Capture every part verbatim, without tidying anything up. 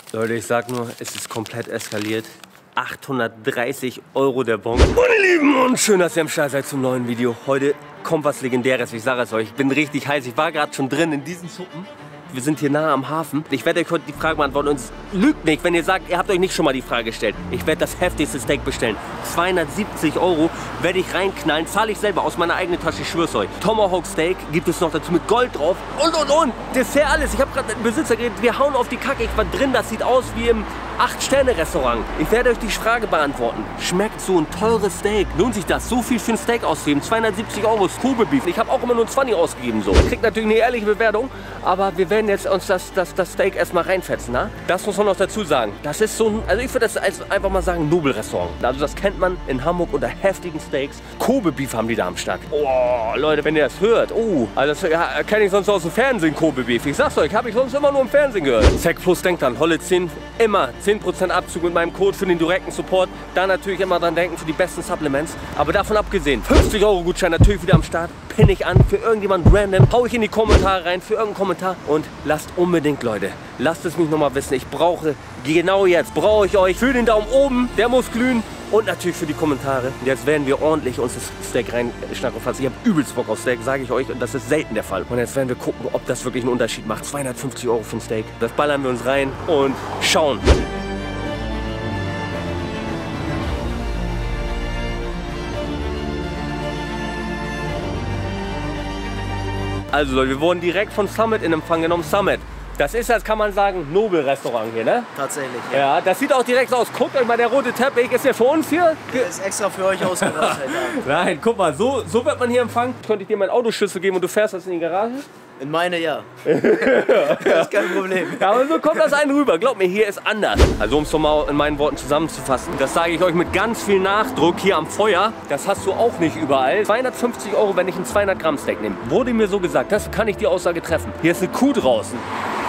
Leute, ich sag nur, es ist komplett eskaliert. achthundertdreißig Euro der Bon. Meine Lieben, und schön, dass ihr am Start seid zum neuen Video. Heute kommt was Legendäres, ich sage es euch. Ich bin richtig heiß, ich war gerade schon drin in diesen Suppen. Wir sind hier nahe am Hafen. Ich werde euch heute die Frage beantworten und lügt nicht, wenn ihr sagt, ihr habt euch nicht schon mal die Frage gestellt. Ich werde das heftigste Steak bestellen. zweihundertsiebzig Euro werde ich reinknallen, zahle ich selber aus meiner eigenen Tasche, ich schwör's euch. Tomahawk Steak gibt es noch dazu mit Gold drauf und und und. Dessert alles. Ich habe gerade mit dem Besitzer geredet, wir hauen auf die Kacke. Ich war drin, das sieht aus wie im acht Sterne Restaurant. Ich werde euch die Frage beantworten. Schmeckt so ein teures Steak? Lohnt sich das, so viel für ein Steak auszugeben? zweihundertsiebzig Euro ist Kobe Beef. Ich habe auch immer nur ein zwanzig ausgegeben so. Kriegt natürlich eine ehrliche Bewertung, aber wir werden jetzt uns das, das, das Steak erstmal reinfetzen. Na? Das muss man noch dazu sagen. Das ist so ein, also ich würde das als, einfach mal sagen, Nobelrestaurant. Also das kennt man in Hamburg unter heftigen Steaks. Kobe Beef haben die da am Start. Oh, Leute, wenn ihr das hört, oh, also das ja, kenne ich sonst aus dem Fernsehen, Kobe Beef. Ich sag's euch, habe ich sonst immer nur im Fernsehen gehört. Zack Plus denkt dann, Holle zehn, immer zehn Prozent Abzug mit meinem Code für den direkten Support. Da natürlich immer dran denken für die besten Supplements. Aber davon abgesehen, fünfzig Euro Gutschein natürlich wieder am Start. Pinne ich an für irgendjemand random. Hau ich in die Kommentare rein für irgendeinen Kommentar. Und lasst unbedingt, Leute, lasst es mich nochmal wissen. Ich brauche, genau jetzt, brauche ich euch für den Daumen oben. Der muss glühen. Und natürlich für die Kommentare. Jetzt werden wir ordentlich uns das Steak reinschnacken. Ich habe übelst Bock auf Steak, sage ich euch. Und das ist selten der Fall. Und jetzt werden wir gucken, ob das wirklich einen Unterschied macht. zweihundertfünfzig Euro für ein Steak. Das ballern wir uns rein und schauen. Also Leute, wir wurden direkt von Summit in Empfang genommen. Summit, das ist, das kann man sagen, Nobelrestaurant hier, ne? Tatsächlich, ja. Ja, das sieht auch direkt aus. Guckt euch mal, der rote Teppich ist ja für uns hier. Der ist extra für euch ausgerollt. Nein, guck mal, so, so wird man hier empfangen. Könnte ich dir meinen Autoschlüssel geben und du fährst das in die Garage? In meine, ja. Das ist kein Problem. Ja, aber so kommt das einen rüber. Glaubt mir, hier ist anders. Also um es mal in meinen Worten zusammenzufassen, das sage ich euch mit ganz viel Nachdruck hier am Feuer. Das hast du auch nicht überall. zweihundertfünfzig Euro, wenn ich ein zweihundert Gramm Steak nehme. Wurde mir so gesagt, das kann ich die Aussage treffen. Hier ist eine Kuh draußen.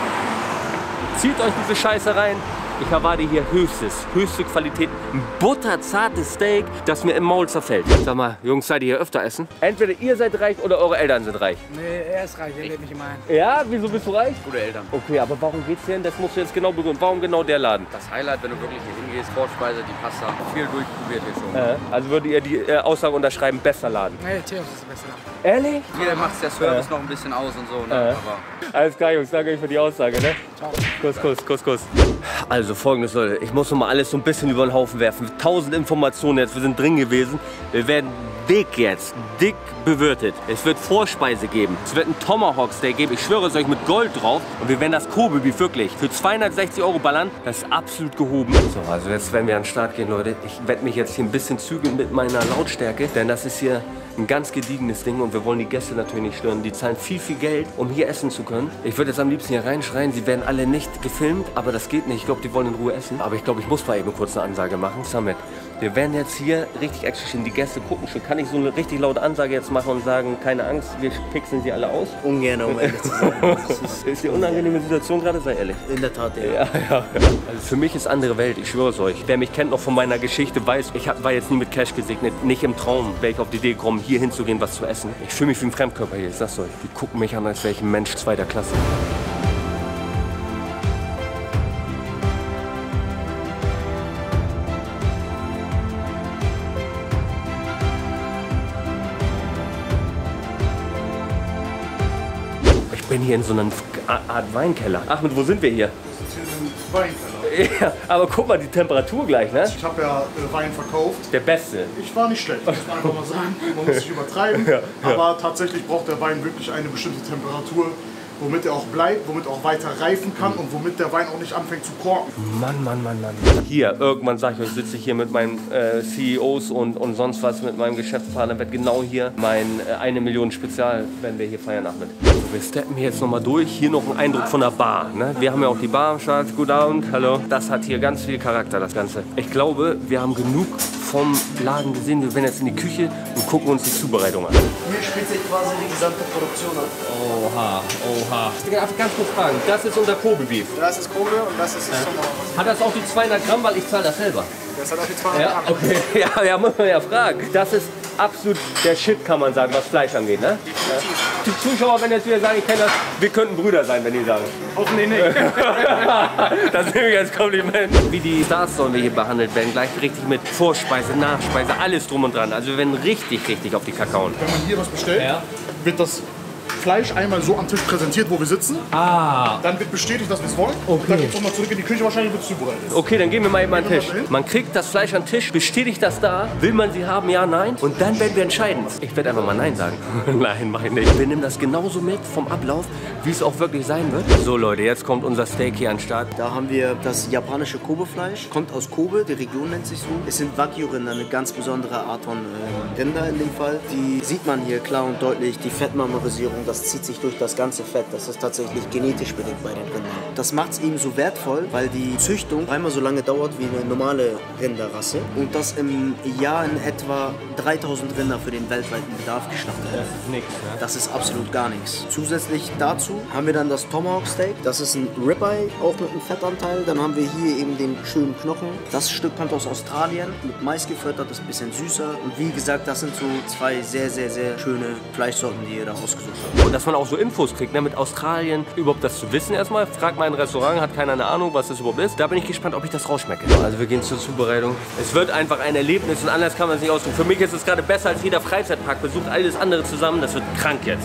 Zieht euch diese Scheiße rein. Ich erwarte hier höchstes, höchste Qualität. Ein butterzartes Steak, das mir im Maul zerfällt. Sag mal, Jungs, seid ihr hier öfter essen? Entweder ihr seid reich oder eure Eltern sind reich. Nee, er ist reich, er lädt mich immer ein. Ja, wieso bist du reich? Gute Eltern. Okay, aber warum geht's hier hin? Das musst du jetzt genau begründen. Warum genau der Laden? Das Highlight, wenn du wirklich hier hingehst, Vorspeise, die Pasta, viel durchprobiert hier schon. Äh, also würdet ihr die äh, Aussage unterschreiben, besser Laden? Nee, Theos ist der beste Laden. Ehrlich? Hier macht der Service äh. noch ein bisschen aus und so. Ne? Äh. Aber Alles klar, Jungs, danke euch für die Aussage, ne? Ciao. Kuss, Kuss, Kuss, Kuss. Also folgendes, Leute, ich muss noch mal alles so ein bisschen über den Haufen werfen. Tausend Informationen jetzt, wir sind drin gewesen. Wir werden dick jetzt, dick bewirtet. Es wird Vorspeise geben. Es wird ein Tomahawk Steak geben. Ich schwöre es euch mit Gold drauf. Und wir werden das Kobe Beef wirklich für zweihundertsechzig Euro ballern. Das ist absolut gehoben. So, also jetzt werden wir an den Start gehen, Leute. Ich werde mich jetzt hier ein bisschen zügeln mit meiner Lautstärke, denn das ist hier ein ganz gediegenes Ding und wir wollen die Gäste natürlich nicht stören. Die zahlen viel, viel Geld, um hier essen zu können. Ich würde jetzt am liebsten hier reinschreien. Sie werden alle nicht gefilmt, aber das geht nicht. Ich glaube, die wollen in Ruhe essen. Aber ich glaube, ich muss mal eben kurz eine Ansage machen. Summit, wir werden jetzt hier richtig extra. Die Gäste gucken schon. Kann ich so eine richtig laute Ansage jetzt machen und sagen, keine Angst, wir pixeln sie alle aus? Ungern, um ehrlich zu sein. Das ist, ist die unangenehme Situation gerade, sei ehrlich. In der Tat, ja. Ja, ja, ja. Also für mich ist andere Welt, ich schwöre es euch. Wer mich kennt noch von meiner Geschichte, weiß, ich hab, war jetzt nie mit Cash gesegnet. Nicht im Traum wäre ich auf die Idee gekommen, hier hinzugehen, was zu essen. Ich fühle mich wie ein Fremdkörper hier, ich sag's euch. Die gucken mich an, als wäre ich ein Mensch zweiter Klasse. Ich bin hier in so einer Art Weinkeller. Ahmed, wo sind wir hier? Das ist hier ein Weinkeller. Ja, aber guck mal, die Temperatur gleich, ne? Ich habe ja äh, Wein verkauft. Der beste. Ich war nicht schlecht, muss man einfach mal sagen. Man muss nicht übertreiben. Ja, ja. Aber tatsächlich braucht der Wein wirklich eine bestimmte Temperatur, womit er auch bleibt, womit er auch weiter reifen kann und womit der Wein auch nicht anfängt zu korken. Mann, Mann, Mann, Mann. Hier, irgendwann sag ich euch, sitze ich hier mit meinen äh, C E Os und, und sonst was, mit meinem Geschäftspartner, wird genau hier mein äh, eine Million Spezial, wenn wir hier feiern, Ahmed. Also wir steppen hier jetzt nochmal durch. Hier noch ein Eindruck von der Bar. Ne? Wir haben ja auch die Bar am Start. Guten Abend, hallo. Das hat hier ganz viel Charakter, das Ganze. Ich glaube, wir haben genug vom Laden gesehen. Wir werden jetzt in die Küche und gucken uns die Zubereitung an. Hier spielt sich quasi die gesamte Produktion an. Oha, oha. Ich darf ganz kurz fragen, das ist unser Kobe Beef. Das ist Kobe und das ist das Tomahawk. Hat das auch die zweihundert Gramm, weil ich zahle das selber? Das hat auch die zweihundert Ja, Gramm. okay. Ja, ja, muss man ja fragen. Das ist absolut der Shit, kann man sagen, was Fleisch angeht, ne? Definitiv. die Zuschauer, wenn jetzt wieder sagen, ich kenne das, wir könnten Brüder sein, wenn die sagen. Hoffentlich nicht. Das nehme ich als Kompliment. Wie die Stars sollen wir hier behandelt werden, gleich richtig mit Vorspeise, Nachspeise, alles drum und dran. Also wir werden richtig, richtig auf die Kakaoen. Wenn man hier was bestellt, Ja. wird das Fleisch einmal so am Tisch präsentiert, wo wir sitzen. Ah. Dann wird bestätigt, dass wir es wollen. Okay. Dann geht es nochmal zurück in die Küche, wahrscheinlich wird es zubereitet. Okay, dann gehen wir mal eben an den Tisch. Man kriegt das Fleisch an den Tisch, bestätigt das da, will man sie haben, ja, nein. Und dann werden wir entscheiden. Ich werde einfach mal nein sagen. Nein, mach ich nicht. Wir nehmen das genauso mit vom Ablauf, wie es auch wirklich sein wird. So Leute, jetzt kommt unser Steak hier an den Start. Da haben wir das japanische Kobe-Fleisch. Kommt aus Kobe, die Region nennt sich so. Es sind Wagyu-Rinder, eine ganz besondere Art von äh, Rinder in dem Fall. Die sieht man hier klar und deutlich. Die Fettmarmorisierung, das zieht sich durch das ganze Fett. Das ist tatsächlich genetisch bedingt bei den Rindern. Das macht es eben so wertvoll, weil die Züchtung einmal so lange dauert wie eine normale Rinderrasse. Und das im Jahr in etwa dreitausend Rinder für den weltweiten Bedarf geschlachtet werden. Das ist nichts, ne? Das ist absolut gar nichts. Zusätzlich dazu haben wir dann das Tomahawk Steak. Das ist ein Ribeye, auch mit einem Fettanteil. Dann haben wir hier eben den schönen Knochen. Das Stück kommt aus Australien, mit Mais gefüttert, das ist ein bisschen süßer. Und wie gesagt, das sind so zwei sehr, sehr, sehr schöne Fleischsorten, die ihr da ausgesucht habt. Und dass man auch so Infos kriegt, ne, mit Australien, überhaupt das zu wissen erstmal. Fragt mal ein Restaurant, hat keiner eine Ahnung, was das überhaupt ist. Da bin ich gespannt, ob ich das rausschmecke. Also wir gehen zur Zubereitung. Es wird einfach ein Erlebnis und anders kann man es nicht ausdrücken. Für mich ist es gerade besser als jeder Freizeitpark. Besucht alles andere zusammen, das wird krank jetzt.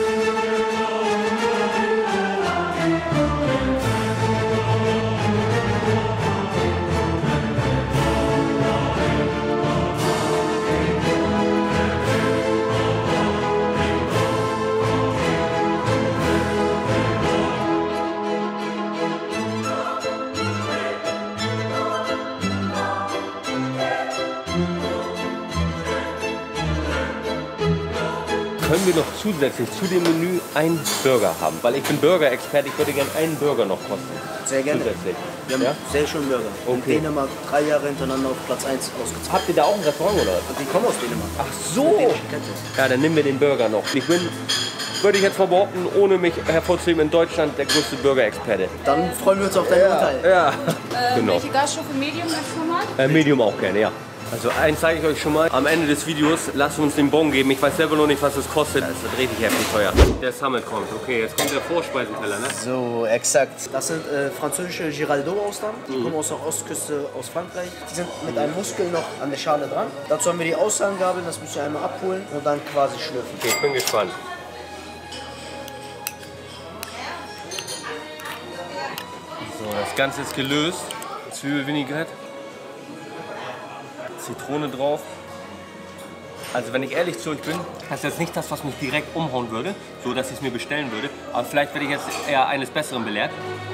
Können wir noch zusätzlich zu dem Menü einen Burger haben? Weil ich bin Burger-Experte, ich würde gerne einen Burger noch kosten. Sehr gerne. Zusätzlich. Wir haben Ja? sehr schönen Burger. Okay. In Dänemark drei Jahre hintereinander auf Platz eins ausgezeichnet. Habt ihr da auch ein Restaurant oder was? Die kommen aus Dänemark. Ach so! Ja, dann nehmen wir den Burger noch. Ich bin, würde ich jetzt mal behaupten, ohne mich hervorzuheben, in Deutschland der größte Burger-Experte. Dann freuen wir uns auf dein Urteil. Ja, Äh, genau. Welche Gaststufe Medium als Format? Äh, Medium auch gerne, ja. Also eins zeige ich euch schon mal. Am Ende des Videos lasst uns den Bon geben. Ich weiß selber noch nicht, was das kostet. Das wird richtig heftig teuer. Der Summit kommt. Okay, jetzt kommt der Vorspeisenteller, ne? So, exakt. Das sind äh, französische Giraldo-Austern. Die kommen aus der Ostküste aus Frankreich. Die sind mit einem Muskel noch an der Schale dran. Dazu haben wir die Aussagengabel, das müsst ihr einmal abholen und dann quasi schlürfen. Okay, ich bin gespannt. So, das Ganze ist gelöst. Zwiebelvinaigrette. Zitrone drauf. Also wenn ich ehrlich zu euch bin, das ist jetzt nicht das, was mich direkt umhauen würde, so dass ich es mir bestellen würde. Aber vielleicht werde ich jetzt eher eines Besseren belehrt.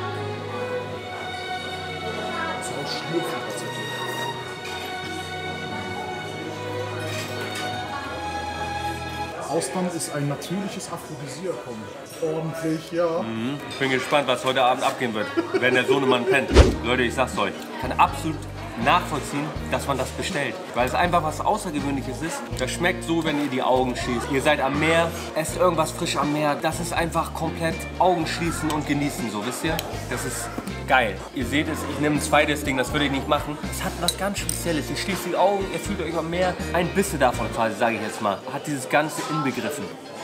Austern ist ein natürliches Aphrodisiakum. Ordentlich, ja. Mhm. Ich bin gespannt, was heute Abend abgehen wird, wenn der Sohnemann pennt. Leute, ich sag's euch, ich kann absolut nachvollziehen, dass man das bestellt. Weil es einfach was Außergewöhnliches ist. Das schmeckt so, wenn ihr die Augen schließt. Ihr seid am Meer, esst irgendwas frisch am Meer. Das ist einfach komplett Augen schließen und genießen, so wisst ihr? Das ist geil. Ihr seht es, ich nehme ein zweites Ding, das würde ich nicht machen. Es hat was ganz Spezielles. Ihr schließt die Augen, ihr fühlt euch am Meer. Ein bisschen davon quasi, sage ich jetzt mal, hat dieses Ganze inbegriffen.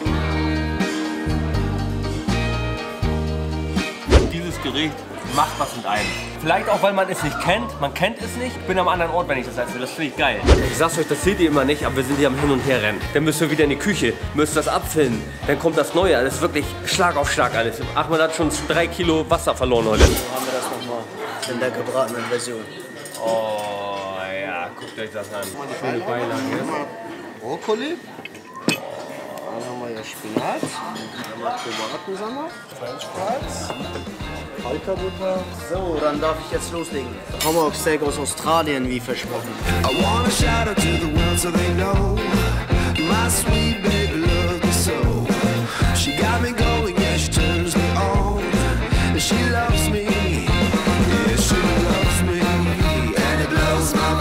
Dieses Gericht macht was mit einem. Vielleicht auch, weil man es nicht kennt. Man kennt es nicht. Ich bin am anderen Ort, wenn ich das esse. Das finde ich geil. Ich sag's euch, das seht ihr immer nicht, aber wir sind hier am Hin- und Herrennen. Dann müsst ihr wieder in die Küche, müsst das abfilmen. Dann kommt das Neue. Das ist wirklich Schlag auf Schlag alles. Ahmed hat schon drei Kilo Wasser verloren heute. So haben wir das nochmal in der gebratenen Version. Oh ja, guckt euch das an. Schöne Beilage. Brokkoli. Dann haben wir hier Spinat. Dann haben wir Tomatensalat. French Fries. Kalterbutter. So, dann darf ich jetzt loslegen. Tomahawk Steak aus Australien, wie versprochen. I wanna shout out to the world so they know my sweet baby loves me so. She got me going, yeah, she turns me on. And she loves me, yeah, she loves me, and it blows my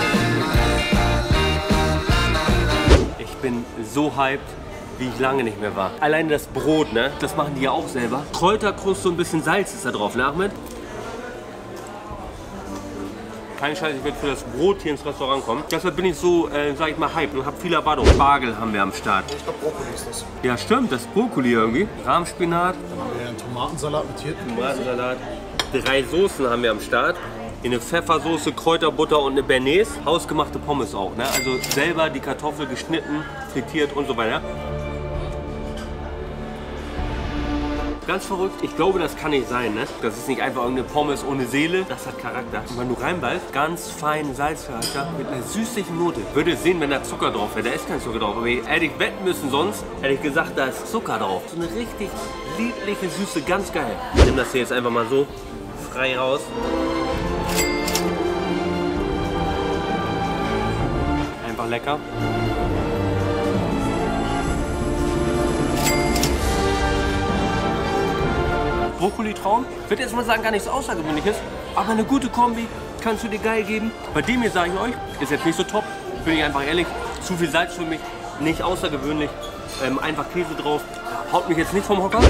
mind. Ich bin so hyped, wie ich lange nicht mehr war. Alleine das Brot, ne? Das machen die ja auch selber. Kräuterkruste und ein bisschen Salz ist da drauf, ne, Ahmed? Kein Scheiß, ich werde für das Brot hier ins Restaurant kommen. Deshalb bin ich so, äh, sag ich mal, hype und hab viel Erwartung. Spargel haben wir am Start. Ich glaube, Brokkoli ist das. Ja, stimmt, das ist Brokkoli irgendwie. Rahmspinat. Dann haben wir einen Tomatensalat mit Hirten. Tomatensalat. Drei Soßen haben wir am Start. Hier eine Pfeffersoße, Kräuterbutter und eine Bernays. Hausgemachte Pommes auch, ne? Also selber die Kartoffel geschnitten, frittiert und so weiter. Ganz verrückt, ich glaube, das kann nicht sein, ne? Das ist nicht einfach irgendeine Pommes ohne Seele, das hat Charakter. Und wenn du reinbeißt, ganz feinen Salzcharakter mit einer süßlichen Note. Würde sehen, wenn da Zucker drauf wäre, da ist kein Zucker drauf. Aber hätte ich wetten müssen sonst, hätte ich gesagt, da ist Zucker drauf. So eine richtig liebliche Süße, ganz geil. Ich nehme das hier jetzt einfach mal so frei raus. Einfach lecker. Brokkoli-Traum, ich würde jetzt mal sagen, gar nichts Außergewöhnliches, aber eine gute Kombi kannst du dir geil geben. Bei dem hier sage ich euch, ist jetzt nicht so top, bin ich einfach ehrlich, zu viel Salz für mich, nicht außergewöhnlich, ähm, einfach Käse drauf, haut mich jetzt nicht vom Hocker.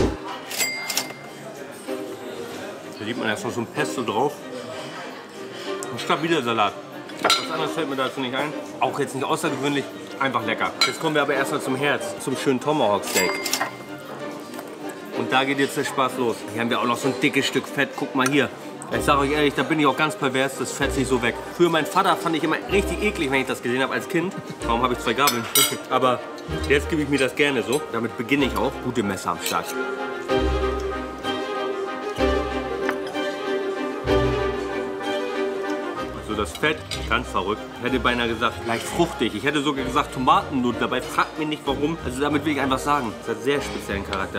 Da sieht man erst noch so ein Pesto drauf. Ein stabiler Salat. Was anderes fällt mir dazu nicht ein. Auch jetzt nicht außergewöhnlich, einfach lecker. Jetzt kommen wir aber erstmal zum Herz, zum schönen Tomahawk Steak. Und da geht jetzt der Spaß los. Hier haben wir auch noch so ein dickes Stück Fett. Guck mal hier. Ich sage euch ehrlich, da bin ich auch ganz pervers, das fetzt sich so weg. Für meinen Vater fand ich immer richtig eklig, wenn ich das gesehen habe als Kind. Warum habe ich zwei Gabeln? Aber jetzt gebe ich mir das gerne so. Damit beginne ich auch. Gute Messer am Start. So das Fett, ganz verrückt. Ich hätte beinahe gesagt, leicht fruchtig. Ich hätte sogar gesagt Tomatennut. Dabei fragt mich nicht warum. Also damit will ich einfach sagen, das hat sehr speziellen Charakter.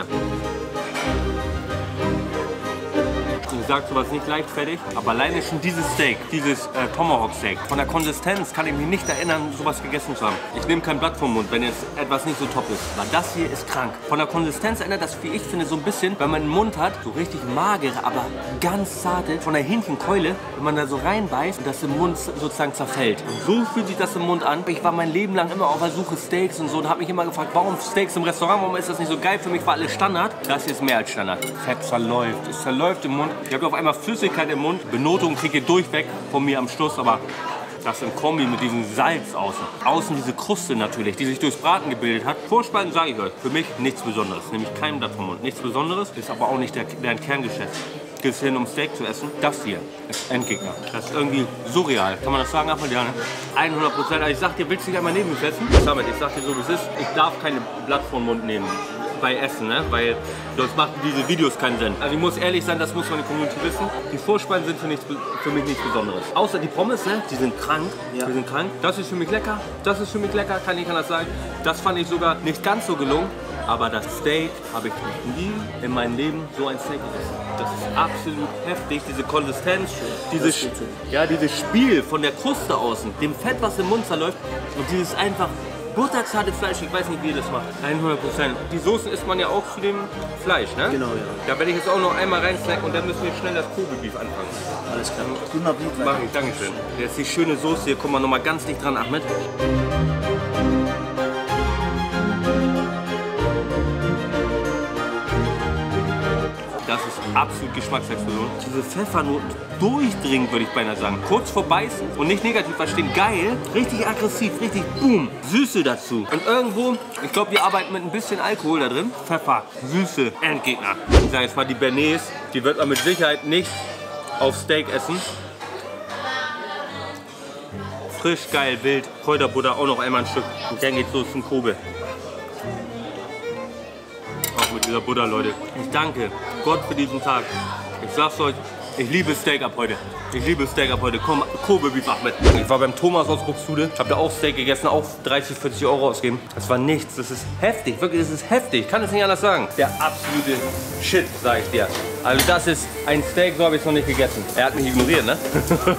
Ich sag sowas nicht leichtfertig, aber alleine schon dieses Steak, dieses äh, Tomahawk Steak, von der Konsistenz kann ich mich nicht erinnern, sowas gegessen zu haben. Ich nehme kein Blatt vom Mund, wenn jetzt etwas nicht so top ist. Aber das hier ist krank. Von der Konsistenz erinnert das, wie ich finde, so ein bisschen, wenn man einen Mund hat, so richtig magere, aber ganz zarte, von der Hähnchenkeule, wenn man da so reinbeißt und das im Mund sozusagen zerfällt. Und so fühlt sich das im Mund an. Ich war mein Leben lang immer auf der Suche Steaks und so und habe mich immer gefragt, warum Steaks im Restaurant, warum ist das nicht so geil? Für mich war alles Standard. Das hier ist mehr als Standard. Fett zerläuft, es zerläuft im Mund. Ich habe auf einmal Flüssigkeit im Mund. Benotung kriege ich durchweg von mir am Schluss, aber das im Kombi mit diesem Salz außen. Außen diese Kruste natürlich, die sich durchs Braten gebildet hat. Vorspeisen sage ich euch, für mich nichts Besonderes. Nämlich kein Blatt vom Mund. Nichts Besonderes, ist aber auch nicht der, deren Kerngeschäft. Gehst hin, um Steak zu essen. Das hier ist Endgegner. Das ist irgendwie surreal. Kann man das sagen, Ahmed? Ja, ne? hundert Prozent. Also ich sag dir, willst du dich einmal neben mich setzen? Ahmed, ich sag dir so, wie es ist. Ich darf keine Blatt vom Mund nehmen bei Essen, ne? Weil sonst machen diese Videos keinen Sinn. Also ich muss ehrlich sein, das muss man in der Community wissen. Die Vorspeisen sind für, nichts, für mich nichts Besonderes. Außer die Pommes, ne? Die sind krank. Ja. Die sind krank. Das ist für mich lecker. Das ist für mich lecker, kann ich anders sagen. Das fand ich sogar nicht ganz so gelungen. Aber das Steak habe ich nie in meinem Leben so ein Steak gegessen. Das ist absolut heftig, diese Konsistenz, dieses, ja, dieses Spiel von der Kruste außen, dem Fett, was im Mund zerläuft und dieses einfach butterzarte Fleisch, ich weiß nicht, wie ihr das macht. hundert Prozent. Die Soßen isst man ja auch zu dem Fleisch, ne? Genau, ja. Da werde ich jetzt auch noch einmal reinsnacken und dann müssen wir schnell das Kobe-Beef anfangen. Alles klar. Guten Appetit. Mach ich, dankeschön. Jetzt die schöne Soße hier, guck mal noch mal ganz dicht dran, Ahmed. Das ist absolut Geschmacksexplosion. Diese Pfeffernoten durchdringend, würde ich beinahe sagen. Kurz vor Beißen und nicht negativ verstehen. Geil, richtig aggressiv, richtig boom. Süße dazu. Und irgendwo, ich glaube, wir arbeiten mit ein bisschen Alkohol da drin. Pfeffer, Süße, Endgegner. Ich sage jetzt mal, die Bernays, die wird man mit Sicherheit nicht auf Steak essen. Frisch, geil, wild. Kräuterbutter auch noch einmal ein Stück. Und dann geht's los zum Kobe. Mit dieser Butter, Leute. Ich danke Gott für diesen Tag. Ich sag's euch, ich liebe Steak ab heute. Ich liebe Steak ab heute. Komm, Kobe Beef Ahmed. Ich war beim Thomas aus Buxtehude, hab da auch Steak gegessen, auch dreißig, vierzig Euro ausgeben. Das war nichts, das ist heftig, wirklich, das ist heftig. Ich kann es nicht anders sagen. Der absolute Shit, sag ich dir. Also das ist ein Steak, so habe ich es noch nicht gegessen. Er hat mich ignoriert, ne?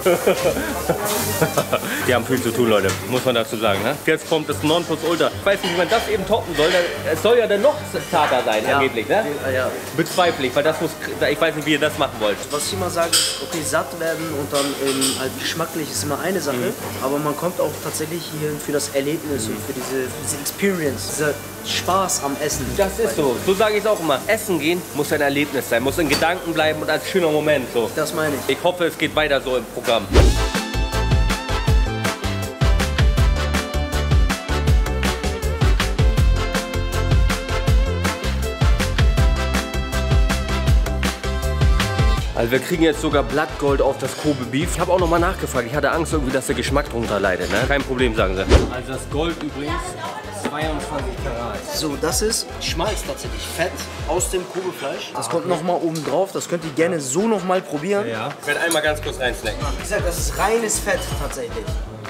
Die haben viel zu tun, Leute, muss man dazu sagen, ne? Jetzt kommt das Nonplusultra. Ich weiß nicht, wie man das eben toppen soll. Es soll ja dann noch zarter sein, ja, angeblich, ne? Ja, ja. Bezweifle ich, weil das muss, ich weiß nicht, wie ihr das machen wollt. Was ich immer sage, ist, okay, satt werden und dann ähm, halt geschmacklich ist immer eine Sache, mhm. aber man kommt auch tatsächlich hier für das Erlebnis mhm. und für diese, diese Experience, dieser Spaß am Essen. Das ist so, so sage ich es auch immer. Essen gehen muss ein Erlebnis sein, muss in Gedanken bleiben und als schöner Moment so. Das meine ich. Ich hoffe, es geht weiter so im Programm. Also wir kriegen jetzt sogar Blattgold auf das Kobe Beef. Ich habe auch noch mal nachgefragt. Ich hatte Angst irgendwie, dass der Geschmack drunter leidet. Ne? Kein Problem, sagen sie. Also das Gold übrigens zweiundzwanzig Karat. So, das ist Schmalz tatsächlich, Fett aus dem Kobefleisch. Das kommt noch mal oben drauf. Das könnt ihr gerne so noch mal probieren. Ja. Ich werde einmal ganz kurz reinsnacken. Wie gesagt, das ist reines Fett tatsächlich.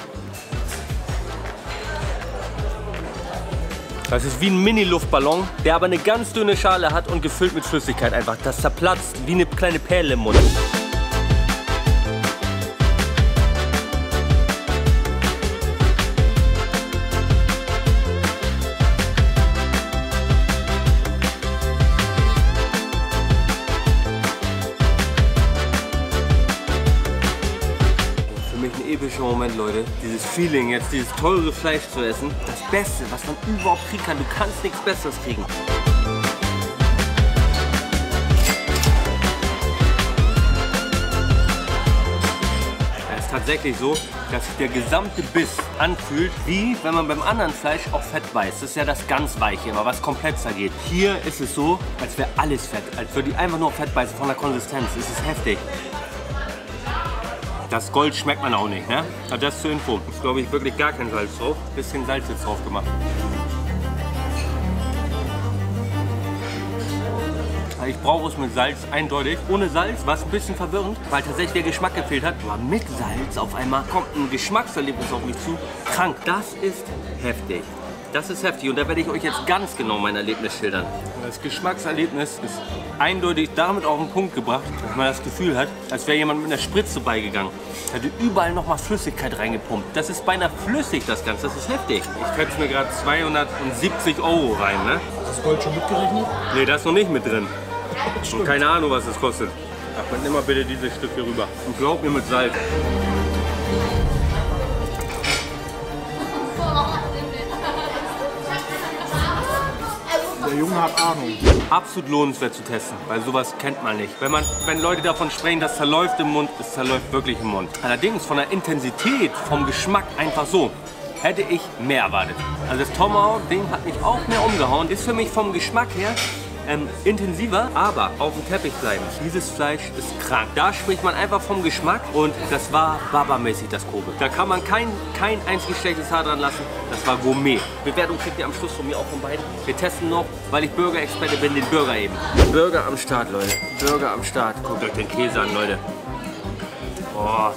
Das ist wie ein Mini-Luftballon, der aber eine ganz dünne Schale hat und gefüllt mit Flüssigkeit einfach. Das zerplatzt wie eine kleine Perle im Mund. Moment, Leute, dieses Feeling, jetzt dieses teure Fleisch zu essen, das Beste, was man überhaupt kriegen kann. Du kannst nichts Besseres kriegen. Es ist tatsächlich so, dass sich der gesamte Biss anfühlt, wie wenn man beim anderen Fleisch auch Fett beißt. Das ist ja das ganz Weiche, immer was komplett zergeht. Hier ist es so, als wäre alles Fett, als würde ich einfach nur Fett beißen von der Konsistenz. Es ist heftig. Das Gold schmeckt man auch nicht, ne? Also das zur Info. Ist, glaube ich, wirklich gar kein Salz drauf. Bisschen Salz jetzt drauf gemacht. Ich brauche es mit Salz, eindeutig. Ohne Salz war es ein bisschen verwirrend, weil tatsächlich der Geschmack gefehlt hat. Aber mit Salz auf einmal kommt ein Geschmackserlebnis auf mich zu. Krank. Das ist heftig. Das ist heftig und da werde ich euch jetzt ganz genau mein Erlebnis schildern. Das Geschmackserlebnis ist eindeutig damit auf den Punkt gebracht, dass man das Gefühl hat, als wäre jemand mit einer Spritze beigegangen. Hätte überall noch mal Flüssigkeit reingepumpt. Das ist beinahe flüssig, das Ganze. Das ist heftig. Ich könnte mir gerade zweihundertsiebzig Euro rein, ne? Ist das Gold schon mitgerechnet? Nee, da ist noch nicht mit drin. Und keine Ahnung, was das kostet. Ach, nimm mal bitte dieses Stück hier rüber. Und glaub mir mit Salz. Der Junge hat Ahnung. Absolut lohnenswert zu testen, weil sowas kennt man nicht. Wenn, man, wenn Leute davon sprechen, das zerläuft im Mund, es zerläuft wirklich im Mund. Allerdings von der Intensität, vom Geschmack einfach so, hätte ich mehr erwartet. Also das Tomahawk-Ding hat mich auch mehr umgehauen. Ist für mich vom Geschmack her ähm, intensiver, aber auf dem Teppich bleiben. Dieses Fleisch ist krank. Da spricht man einfach vom Geschmack und das war Baba-mäßig, das Kobe. Da kann man kein, kein einziges schlechtes Haar dran lassen. Das war Gourmet. Bewertung kriegt ihr am Schluss von mir auch von beiden. Wir testen noch, weil ich Burger-Experte bin, den Burger eben. Burger am Start, Leute. Burger am Start. Guckt euch den Käse an, Leute. Oh.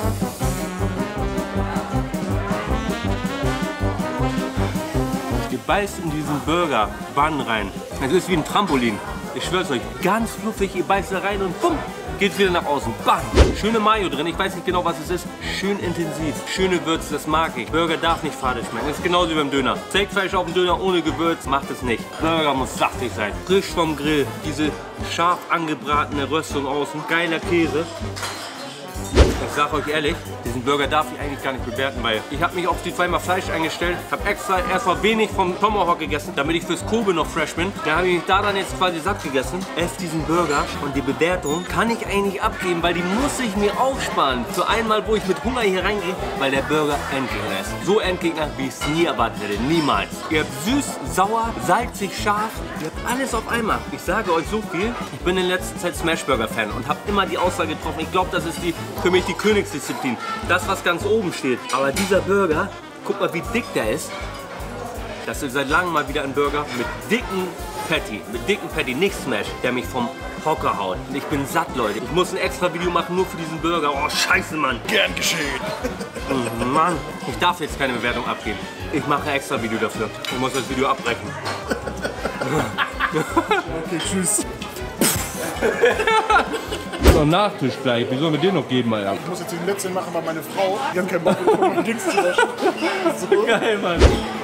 Ihr beißt in diesen Burger-Bann rein. Es ist wie ein Trampolin. Ich schwör's euch, ganz fluffig, ihr beißt da rein und bumm, geht wieder nach außen. Bam! Schöne Mayo drin, ich weiß nicht genau, was es ist. Schön intensiv, schöne Würze, das mag ich. Burger darf nicht fade schmecken, das ist genauso wie beim Döner. Steakfleisch auf dem Döner ohne Gewürz macht es nicht. Burger muss saftig sein. Frisch vom Grill, diese scharf angebratene Röstung außen. Geiler Käse. Ich sag euch ehrlich, diesen Burger darf ich eigentlich gar nicht bewerten, weil ich habe mich auf die zweimal Fleisch eingestellt, habe extra erstmal wenig vom Tomahawk gegessen, damit ich fürs Kobe noch fresh bin. Da habe ich mich da dann jetzt quasi satt gegessen. Esse diesen Burger und die Bewertung kann ich eigentlich abgeben, weil die muss ich mir aufsparen. Für einmal, wo ich mit Hunger hier reingehe, weil der Burger Endgegner ist. So Endgegner, wie ich es nie erwartet hätte. Niemals. Ihr habt süß, sauer, salzig, scharf. Ihr habt alles auf einmal. Ich sage euch so viel, ich bin in letzter Zeit Smashburger-Fan und habe immer die Aussage getroffen, ich glaube, das ist die, für mich die Königsdisziplin. Das, was ganz oben steht. Aber dieser Burger, guck mal, wie dick der ist. Das ist seit langem mal wieder ein Burger mit dicken Patty. Mit dicken Patty, nicht Smash, der mich vom Hocker haut. Und ich bin satt, Leute. Ich muss ein extra Video machen, nur für diesen Burger. Oh, scheiße, Mann. Gern geschehen. Mann, ich darf jetzt keine Bewertung abgeben. Ich mache ein extra Video dafür. Ich muss das Video abbrechen. Okay, tschüss. So, Nachtisch gleich. Wie sollen wir den noch geben, Alter? Ich muss jetzt den letzten machen, weil meine Frau, die hat keinen Bock, mein Dings zu löschen. So. Geil, Mann.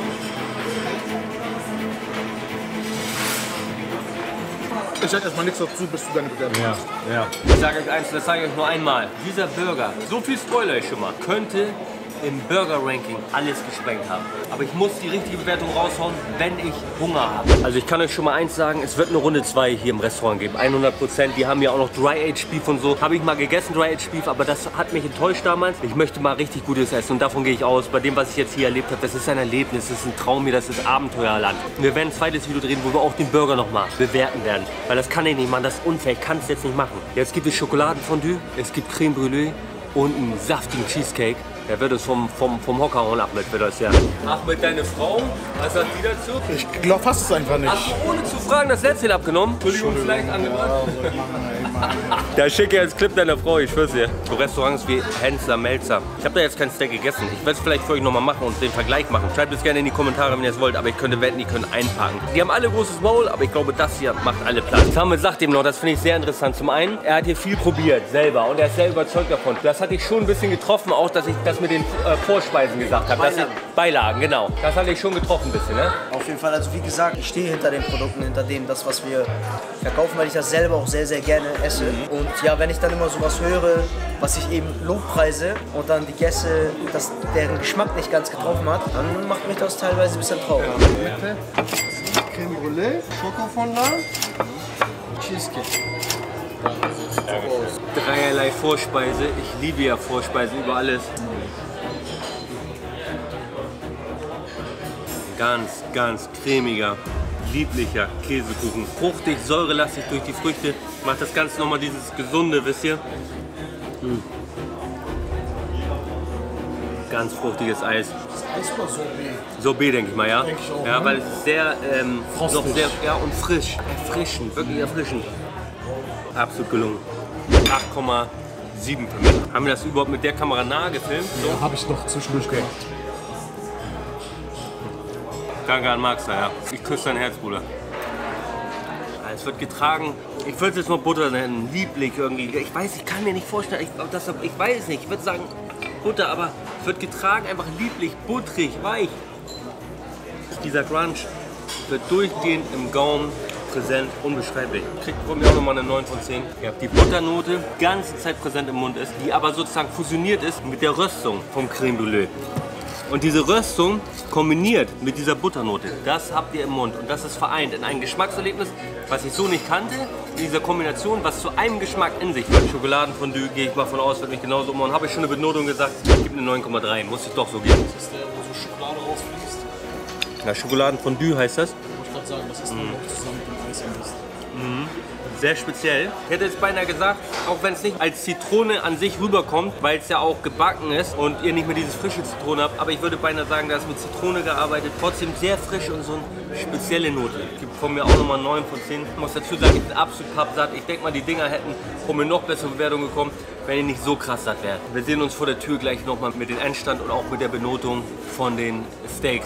Ich sag erstmal nichts dazu, bis du deine Bewertung hast. Ja, ja. Ich sage euch eins, das sage ich euch nur einmal. Dieser Burger, so viel Spoiler ich schon mal, könnte im Burger-Ranking alles gesprengt haben. Aber ich muss die richtige Bewertung raushauen, wenn ich Hunger habe. Also ich kann euch schon mal eins sagen, es wird eine Runde zwei hier im Restaurant geben, hundert Prozent. Die haben ja auch noch Dry-Aged Beef und so. Habe ich mal gegessen, Dry-Aged Beef, aber das hat mich enttäuscht damals. Ich möchte mal richtig Gutes essen und davon gehe ich aus. Bei dem, was ich jetzt hier erlebt habe, das ist ein Erlebnis, das ist ein Traum hier, das ist Abenteuerland. Wir werden ein zweites Video drehen, wo wir auch den Burger nochmal bewerten werden. Weil das kann ich nicht machen, das ist unfair, ich kann es jetzt nicht machen. Jetzt gibt es Schokoladenfondue, es gibt Creme Brûlée und einen saftigen Cheesecake. Der wird es vom, vom, vom Hocker hauen, Ahmed, wird das ja. Ahmed, deine Frau, was sagt die dazu? Ich glaube fast es einfach nicht. Hast du ohne zu fragen das Letzte abgenommen? Entschuldigung, vielleicht angebracht. Da schicke ich als Clip deiner Frau, ich schwör's dir. So Restaurants wie Hensler, Melzer. Ich habe da jetzt kein Steak gegessen. Ich werde es vielleicht für euch nochmal machen und den Vergleich machen. Schreibt es gerne in die Kommentare, wenn ihr es wollt, aber ich könnte wetten, die können einpacken. Die haben alle großes Maul, aber ich glaube, das hier macht alle Platz. Samuel sagt ihm noch, das finde ich sehr interessant. Zum einen, er hat hier viel probiert, selber, und er ist sehr überzeugt davon. Das hatte ich schon ein bisschen getroffen, auch, dass ich das mit den äh, Vorspeisen gesagt habe. Beilagen. Das sind Beilagen, genau. Das hatte ich schon getroffen ein bisschen, ne? Auf jeden Fall, also wie gesagt, ich stehe hinter den Produkten, hinter dem, das, was wir verkaufen, weil ich das selber auch sehr, sehr gerne esse. Und ja, wenn ich dann immer sowas höre, was ich eben Lobpreise und dann die Gäste, dass deren Geschmack nicht ganz getroffen hat, dann macht mich das teilweise ein bisschen traurig. Creme Brûlée, Schokofondant, Cheesecake. Dreierlei Vorspeise. Ich liebe ja Vorspeise über alles. Ganz, ganz cremiger, lieblicher Käsekuchen. Fruchtig, säurelastig durch die Früchte. Macht das Ganze nochmal dieses Gesunde, wisst ihr? Mm. Ganz fruchtiges Eis. Eis oder Sorbet? Sorbet, denke ich mal, ja? Denk ich auch, ja, ne? weil es ist sehr, ähm, noch Frostig. sehr, ja, und frisch. Erfrischend, wirklich erfrischend. Absolut gelungen. acht Komma sieben für mich. Haben wir das überhaupt mit der Kamera nahe gefilmt? So? Ja, habe ich noch zwischendurch gemacht. Danke an Max, ja. Ich küsse dein Herz, Bruder. Es wird getragen, ich würde es jetzt mal Butter nennen, lieblich irgendwie. Ich weiß, ich kann mir nicht vorstellen, ich, das, ich weiß es nicht, ich würde sagen Butter, aber es wird getragen, einfach lieblich, butterig, weich. Dieser Crunch wird durchgehend im Gaumen präsent, unbeschreiblich. Kriegt von mir auch nochmal eine neun von zehn. Ihr habt die Butternote, die ganze Zeit präsent im Mund ist, die aber sozusagen fusioniert ist mit der Röstung vom Creme Brûlée. Und diese Röstung kombiniert mit dieser Butternote, das habt ihr im Mund und das ist vereint in ein Geschmackserlebnis, was ich so nicht kannte, in dieser Kombination, was zu einem Geschmack in sich hat. Schokoladenfondue, gehe ich mal von aus, wird mich genauso umhauen. Habe ich schon eine Benotung gesagt, ich gebe eine neun Komma drei, muss ich doch so geben. Das ist der, wo so Schokolade rausfließt. Na, Schokoladenfondue heißt das. Wollte ich gerade sagen, das ist nur noch zusammen mit dem Eis am besten. Sehr speziell. Ich hätte jetzt beinahe gesagt, auch wenn es nicht als Zitrone an sich rüberkommt, weil es ja auch gebacken ist und ihr nicht mehr dieses frische Zitrone habt, aber ich würde beinahe sagen, da ist mit Zitrone gearbeitet. Trotzdem sehr frisch und so eine spezielle Note. Gibt von mir auch nochmal neun von zehn. Ich muss dazu sagen, ich bin absolut pappsatt. Ich denke mal, die Dinger hätten von mir noch bessere Bewertungen bekommen, wenn die nicht so krass satt wären. Wir sehen uns vor der Tür gleich nochmal mit dem Endstand und auch mit der Benotung von den Steaks.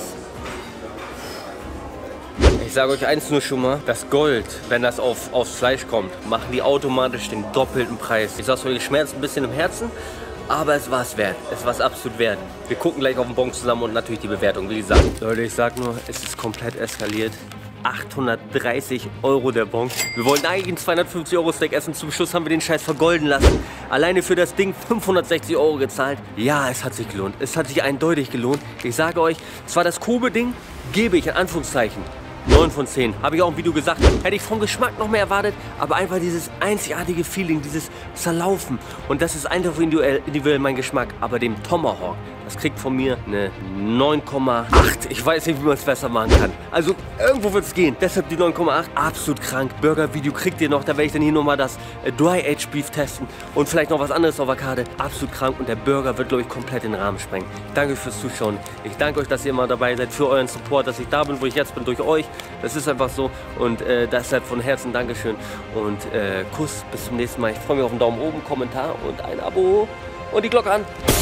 Ich sage euch eins nur schon mal, das Gold, wenn das auf, aufs Fleisch kommt, machen die automatisch den doppelten Preis. Ich sag's euch, es schmerzt ein bisschen im Herzen, aber es war es wert. Es war es absolut wert. Wir gucken gleich auf den Bon zusammen und natürlich die Bewertung, wie gesagt. Leute, ich sag nur, es ist komplett eskaliert. achthundertdreißig Euro der Bon. Wir wollten eigentlich einen zweihundertfünfzig Euro Steak essen. Zum Schluss haben wir den Scheiß vergolden lassen. Alleine für das Ding fünfhundertsechzig Euro gezahlt. Ja, es hat sich gelohnt. Es hat sich eindeutig gelohnt. Ich sage euch, zwar das Kobe-Ding gebe ich in Anführungszeichen neun von zehn. Habe ich auch im Video gesagt. Hätte ich vom Geschmack noch mehr erwartet, aber einfach dieses einzigartige Feeling, dieses Zerlaufen. Und das ist einfach individuell, individuell mein Geschmack. Aber dem Tomahawk, das kriegt von mir eine neun Komma acht. Ich weiß nicht, wie man es besser machen kann. Also irgendwo wird es gehen. Deshalb die neun Komma acht. Absolut krank. Burger-Video kriegt ihr noch. Da werde ich dann hier nochmal das äh, Dry-Aged Beef testen. Und vielleicht noch was anderes auf der Karte. Absolut krank. Und der Burger wird, glaube ich, komplett den Rahmen sprengen. Danke euch fürs Zuschauen. Ich danke euch, dass ihr immer dabei seid. Für euren Support, dass ich da bin, wo ich jetzt bin, durch euch. Das ist einfach so. Und äh, deshalb von Herzen Dankeschön. Und äh, Kuss. Bis zum nächsten Mal. Ich freue mich auf einen Daumen oben, Kommentar und ein Abo. Und die Glocke an.